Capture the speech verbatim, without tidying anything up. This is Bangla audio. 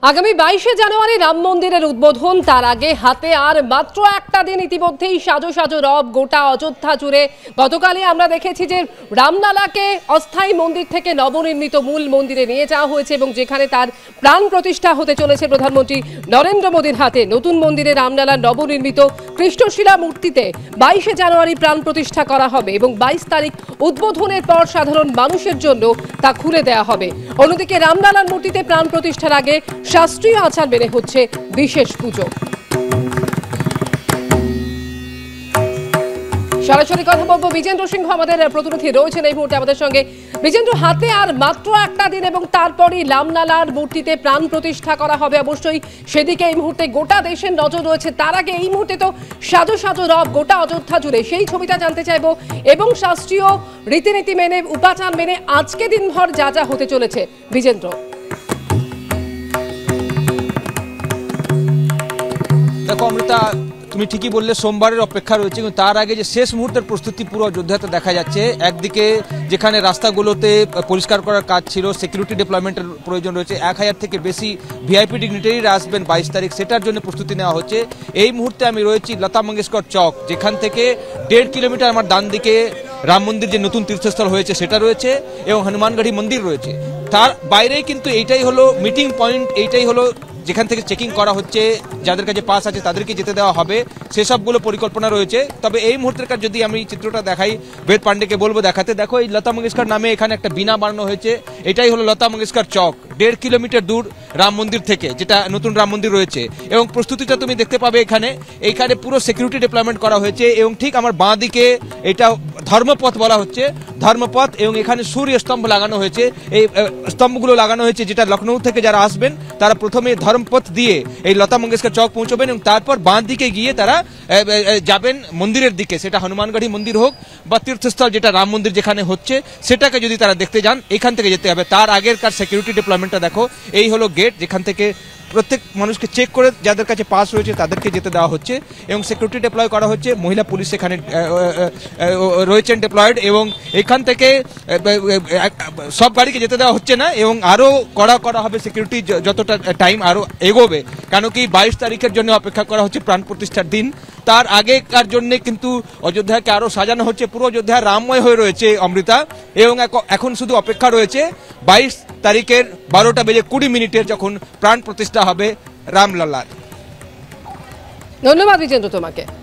আগামী বাইশে জানুয়ারি রাম মন্দিরের উদ্বোধন। তার আগে হাতে আর মাত্র একটা দিন। ইতিমধ্যেই সাজো সাজো রব গোটা অযোধ্যা জুড়ে। গতকালই আমরা দেখেছি যে রামলালাকে অস্থায়ী মন্দির থেকে নবনির্মিত মূল মন্দিরে নিয়ে যাওয়া হয়েছে এবং যেখানে তার প্রাণ প্রতিষ্ঠা হতে চলেছে প্রধানমন্ত্রী নরেন্দ্র মোদীর হাতে। নতুন মন্দিরে রামলালার নবনির্মিত কৃষ্ণশিলা মূর্তিতে বাইশে জানুয়ারি প্রাণ প্রতিষ্ঠা করা হবে এবং বাইশ তারিখ উদ্বোধনের পর সাধারণ মানুষের জন্য তা খুলে দেওয়া হবে। অন্যদিকে রামলালার মূর্তিতে প্রাণ প্রতিষ্ঠার আগে শাস্ত্রীয় আচার মেনে হচ্ছে বিশেষ পুজো। সরাসরি কথা বলবো বিজেন্দ্র সিংহ, আমাদের প্রতিনিধি রয়েছেন এই মুহূর্তে আমাদের সঙ্গে। বিজেন্দ্র, হাতে আর মাত্র একটা দিন এবং তারপরই রামলালার মূর্তিতে প্রাণ প্রতিষ্ঠা করা হবে। অবশ্যই সেদিকে এই মুহূর্তে গোটা দেশের নজর রয়েছে। তার আগে এই মুহূর্তে তো সাজো সাজো রব গোটা অযোধ্যা জুড়ে, সেই ছবিটা জানতে চাইবো এবং শাস্ত্রীয় রীতিনীতি মেনে উপাচার মেনে আজকে দিনভর যা যা হতে চলেছে। বিজেন্দ্র, দেখো অমৃতা, তুমি ঠিকই বললে, সোমবারের অপেক্ষা রয়েছে, কিন্তু তার আগে যে শেষ মুহূর্তের প্রস্তুতি পুরো অযোধ্যাতে দেখা যাচ্ছে। একদিকে যেখানে রাস্তাগুলোতে পরিষ্কার করার কাজ ছিল, সিকিউরিটি ডিপ্লয়মেন্টের প্রয়োজন রয়েছে, এক হাজার থেকে বেশি ভিআইপি ডিগনিটারিরা আসবেন বাইশ তারিখ, সেটার জন্য প্রস্তুতি নেওয়া হচ্ছে। এই মুহূর্তে আমি রয়েছি লতা মঙ্গেশকর চক, যেখান থেকে দেড় কিলোমিটার আমার ডান দিকে রাম মন্দির যে নতুন তীর্থস্থল হয়েছে সেটা রয়েছে এবং হনুমানগড়ি মন্দির রয়েছে। তার বাইরেই কিন্তু এইটাই হলো মিটিং পয়েন্ট, এইটাই হলো যেখান থেকে চেকিং করা হচ্ছে, যাদের কাছে পাস আছে তাদেরকে যেতে দেওয়া হবে, সেসবগুলো পরিকল্পনা রয়েছে। তবে এই মুহূর্তের কাছে যদি আমি চিত্রটা দেখাই, বেদ পান্ডেকে বলবো দেখাতে। দেখো, এই লতা মঙ্গেশকর নামে এখানে একটা বিনা বানানো হয়েছে, এটাই হলো লতা মঙ্গেশকর চক, দেড় কিলোমিটার দূর রাম মন্দির থেকে, যেটা নতুন রাম মন্দির রয়েছে। এবং প্রস্তুতিটা তুমি দেখতে পাবে এখানে, এইখানে পুরো সিকিউরিটি ডিপ্লয়মেন্ট করা হয়েছে। এবং ঠিক আমার বাঁ দিকে এটা ধর্মপথ বলা হচ্ছে, ধর্মপথ, এবং এখানে সূর্য স্তম্ভ লাগানো হয়েছে। এই স্তম্ভগুলো লাগানো হয়েছে যেটা লখনৌ থেকে যারা আসবেন তারা প্রথমে ধর্মপথ দিয়ে এই লতা মঙ্গেশকর চক পৌঁছবেন এবং তারপর বাঁ দিকে গিয়ে তারা যাবেন মন্দিরের দিকে, সেটা হনুমানগড়ি মন্দির হোক বা তীর্থস্থল যেটা রাম মন্দির যেখানে হচ্ছে সেটাকে যদি তারা দেখতে যান এখান থেকে যেতে হবে। তার আগেরকার সিকিউরিটি ডিপ্লয়মেন্টটা দেখো, এই হলো গেট যেখান থেকে প্রত্যেক মানুষকে চেক করে যাদের কাছে পাস রয়েছে তাদেরকে যেতে দেওয়া হচ্ছে এবং সিকিউরিটি ডিপ্লয় করা হচ্ছে। মহিলা পুলিশ এখানে রয়েছেন ডিপ্লয়েড এবং এখান থেকে সব গাড়িকে যেতে দেওয়া হচ্ছে না এবং আরও কড়া করা হবে সিকিউরিটি যতটা টাইম আরও এগোবে, কেন কি বাইশ তারিখের জন্য অপেক্ষা করা হচ্ছে প্রাণ প্রতিষ্ঠার দিন। তার আগেকার জন্য কিন্তু অযোধ্যাকে আরও সাজানো হচ্ছে, পুরো অযোধ্যা রামময় হয়ে রয়েছে অমৃতা। এবং এখন শুধু অপেক্ষা রয়েছে বাইশ তারিখের বারোটা বেজে কুড়ি মিনিটের যখন প্রাণ প্রতিষ্ঠা হবে রামলালার। ধন্যবাদ বিজেন্দ্র তোমাকে।